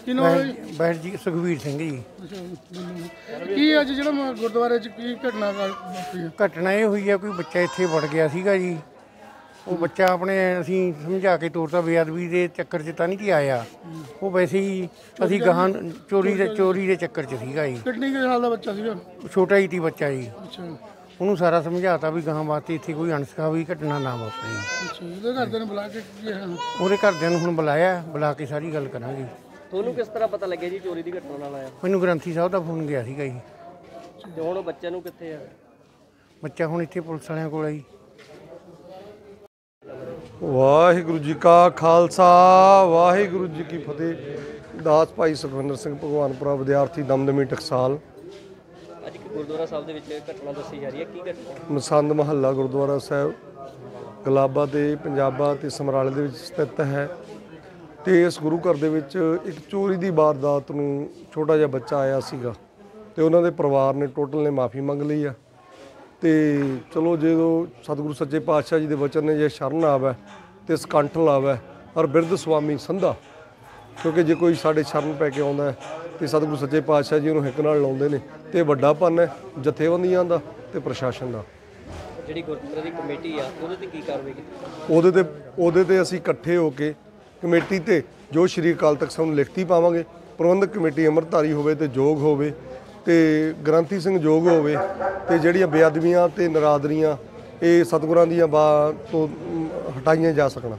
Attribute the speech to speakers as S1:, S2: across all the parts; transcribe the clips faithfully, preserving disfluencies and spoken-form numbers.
S1: ਬੈਠ ਜੀ ਸੁਖਵੀਰ ਸਿੰਘ ਜੀ।
S2: ਕੀ ਅੱਜ ਜਿਹੜਾ ਗੁਰਦੁਆਰੇ 'ਚ ਕੀ ਘਟਨਾ ਵਾਪਰੀ?
S1: ਘਟਨਾ ਇਹ ਹੋਈ ਆ, ਕੋਈ ਬੱਚਾ ਇੱਥੇ ਵੜ ਗਿਆ ਸੀਗਾ ਜੀ। ਉਹ ਬੱਚਾ ਆਪਣੇ ਅਸੀਂ ਸਮਝਾ ਕੇ ਤੋਰਤਾ, ਬੇਅਦਬੀ ਦੇ ਚੱਕਰ 'ਚ ਤਾਂ ਨਹੀਂ ਜੀ ਆਇਆ, ਉਹ ਵੈਸੇ ਹੀ ਅਸੀਂ ਗਾਹਾਂ ਚੋਰੀ ਦੇ ਚੋਰੀ ਦੇ ਚੱਕਰ 'ਚ ਸੀਗਾ ਜੀ।
S2: ਕਿੰਨੀ ਕੁ ਸਾਲ ਦਾ ਬੱਚਾ ਸੀਗਾ?
S1: ਛੋਟਾ ਹੀ ਸੀ ਬੱਚਾ ਜੀ।
S2: ਅੱਛਾ,
S1: ਉਹਨੂੰ ਸਾਰਾ ਸਮਝਾਤਾ ਵੀ ਗਾਹਾਂ ਵਾਸਤੇ ਇੱਥੇ ਕੋਈ ਅਣਸਖਾਵੀ ਘਟਨਾ ਨਾ ਵਾਪਰੇ।
S2: ਅੱਛਾ, ਉਹਦੇ ਘਰਦਿਆਂ ਨੂੰ ਬੁਲਾ ਕੇ
S1: ਉਹਦੇ ਘਰਦਿਆਂ ਨੂੰ ਹੁਣ ਬੁਲਾਇਆ, ਬੁਲਾ ਕੇ ਸਾਰੀ ਗੱਲ ਕਰਾਂਗੇ।
S3: ਤੁਹਾਨੂੰ ਕਿਸ ਤਰ੍ਹਾਂ ਪਤਾ ਲੱਗਿਆ ਜੀ ਚੋਰੀ ਦੀ ਘਟਨਾ ਨਾਲ ਆਇਆ?
S1: ਮੈਨੂੰ ਗ੍ਰੰਥੀ ਸਾਹਿਬ ਦਾ ਫੋਨ ਗਿਆ ਸੀਗਾ ਜੀ।
S3: ਤੇ ਹੁਣ ਉਹ ਬੱਚੇ ਨੂੰ ਕਿੱਥੇ ਆ?
S1: ਬੱਚਾ ਹੁਣ ਇੱਥੇ ਪੁਲਿਸ ਵਾਲਿਆਂ ਕੋਲ ਆ ਜੀ।
S4: ਵਾਹਿਗੁਰੂ ਜੀ ਕਾ ਖਾਲਸਾ, ਵਾਹਿਗੁਰੂ ਜੀ ਕੀ ਫਤਿਹ। ਦਾਸ ਭਾਈ ਸੁਖਵਿੰਦਰ ਸਿੰਘ ਭਗਵਾਨਪੁਰਾ, ਵਿਦਿਆਰਥੀ ਦਮਦਮੀ ਟਕਸਾਲ।
S3: ਅੱਜ ਗੁਰਦੁਆਰਾ ਸਾਹਿਬ ਦੇ ਵਿੱਚ ਘਟਨਾ ਦੱਸੀ ਜਾ ਰਹੀ ਹੈ, ਕੀ ਘਟਨਾ?
S4: ਮਸੰਦ ਮਹੱਲਾ ਗੁਰਦੁਆਰਾ ਸਾਹਿਬ ਗਲਾਬਾ ਤੇ ਪੰਜਾਬਾ ਤੇ ਸਮਰਾਲੇ ਦੇ ਵਿੱਚ ਸਥਿਤ ਹੈ। ਤੇ ਇਸ ਗੁਰੂ ਘਰ ਦੇ ਵਿੱਚ ਇੱਕ ਚੋਰੀ ਦੀ ਵਾਰਦਾਤ ਨੂੰ ਛੋਟਾ ਜਿਹਾ ਬੱਚਾ ਆਇਆ ਸੀਗਾ ਤੇ ਉਹਨਾਂ ਦੇ ਪਰਿਵਾਰ ਨੇ ਟੋਟਲ ਨੇ ਮਾਫੀ ਮੰਗ ਲਈ ਆ। ਤੇ ਚਲੋ ਜਦੋਂ ਸਤਿਗੁਰੂ ਸੱਚੇ ਪਾਤਸ਼ਾਹ ਜੀ ਦੇ ਵਚਨ ਨੇ ਜੇ ਸ਼ਰਨ ਆਵੇ ਤੇ ਸਕੰਠ ਲਾਵੇ ਔਰ ਬਿਰਧ ਸੁਆਮੀ ਸੰਧਾ, ਕਿਉਂਕਿ ਜੇ ਕੋਈ ਸਾਡੇ ਸ਼ਰਨ ਪੈ ਕੇ ਆਉਂਦਾ ਹੈ ਤੇ ਸਤਿਗੁਰੂ ਸੱਚੇ ਪਾਤਸ਼ਾਹ ਜੀ ਉਹਨੂੰ ਹਿੱਕ ਨਾਲ ਲਾਉਂਦੇ ਨੇ। ਤੇ ਵੱਡਾ ਪੰਨ ਹੈ ਜਥੇਬੰਦੀਆਂ ਦਾ ਤੇ ਪ੍ਰਸ਼ਾਸਨ ਦਾ।
S3: ਜਿਹੜੀ ਗੁਰਦੁਆਰੇ ਦੀ ਕਮੇਟੀ ਆ ਉਹਦੇ ਤੇ ਕੀ ਕਾਰਵਾਈ ਕੀਤੀ?
S4: ਉਹਦੇ ਤੇ ਉਹਦੇ ਤੇ ਅਸੀਂ ਇਕੱਠੇ ਹੋ ਕੇ ਕਮੇਟੀ ਤੇ ਜੋ ਸ਼੍ਰੀ ਅਕਾਲ ਤਖਤ ਸਾਹਿਬ ਨੂੰ ਲਿਖਤੀ ਪਾਵਾਂਗੇ। ਪ੍ਰਬੰਧਕ ਕਮੇਟੀ ਅੰਮ੍ਰਿਤਧਾਰੀ ਹੋਵੇ ਤੇ ਯੋਗ ਹੋਵੇ ਤੇ ਗ੍ਰੰਥੀ ਸਿੰਘ ਯੋਗ ਹੋਵੇ ਤੇ ਜਿਹੜੀਆਂ ਬੇਅਦਬੀਆਂ ਤੇ ਨਰਾਦਰੀਆਂ ਇਹ ਸਤਿਗੁਰਾਂ ਦੀਆਂ ਬਾ ਤੋਂ ਹਟਾਈਆਂ ਜਾ ਸਕਣ।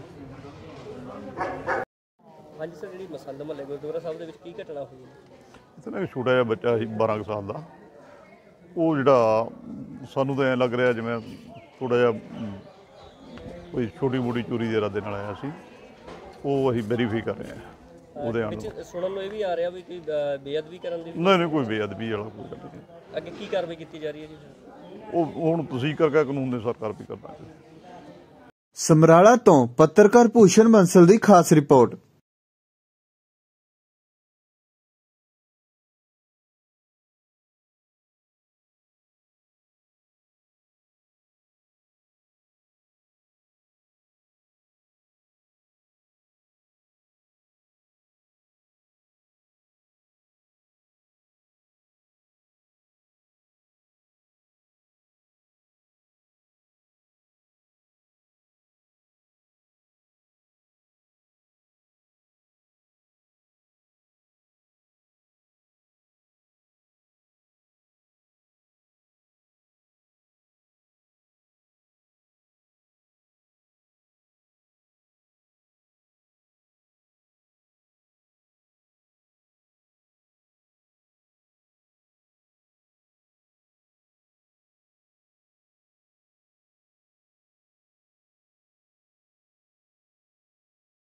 S3: ਹਾਂਜੀ ਸਰ, ਜਿਹੜੀ ਮਸੰਦ ਮਹੱਲੇ ਗੁਰਦੁਆਰਾ ਸਾਹਿਬ ਦੇ ਵਿੱਚ ਕੀ ਘਟਨਾ ਹੋਈ?
S5: ਇੱਥੇ ਨਾ ਇੱਕ ਛੋਟਾ ਜਿਹਾ ਬੱਚਾ ਸੀ ਬਾਰਾਂ ਕੁ ਸਾਲ ਦਾ। ਉਹ ਜਿਹੜਾ ਸਾਨੂੰ ਤਾਂ ਐਂ ਲੱਗ ਰਿਹਾ ਜਿਵੇਂ ਥੋੜ੍ਹਾ ਜਿਹਾ ਕੋਈ ਛੋਟੀ ਮੋਟੀ ਚੋਰੀ ਦੇ ਇਰਾਦੇ ਨਾਲ ਆਇਆ ਸੀ। ਉਹ ਅਸੀਂ ਵੈਰੀਫਾਈ ਕਰ ਰਹੇ ਹਾਂ। ਉਹਦੇ ਆਣ
S3: ਸੁਣਨ ਨੂੰ ਇਹ ਵੀ ਆ ਰਿਹਾ ਵੀ ਕੋਈ ਬੇਅਦਬੀ ਕਰਨ ਦੀ?
S5: ਨਹੀਂ ਨਹੀਂ, ਕੋਈ ਬੇਅਦਬੀ ਵਾਲਾ ਕੋਈ ਗੱਲ ਨਹੀਂ।
S3: ਅੱਗੇ ਕੀ ਕਾਰਵਾਈ ਕੀਤੀ ਜਾ ਰਹੀ ਹੈ ਜੀ?
S5: ਉਹ ਹੁਣ ਤੁਸੀਂ ਕਰਕੇ ਕਾਨੂੰਨ ਦੇ ਅਨੁਸਾਰ ਕਾਰਵਾਈ ਕਰਨਾ।
S6: ਸਮਰਾਲਾ ਤੋਂ ਪੱਤਰਕਾਰ ਭੂਸ਼ਣ ਬੰਸਲ ਦੀ ਖਾਸ ਰਿਪੋਰਟ।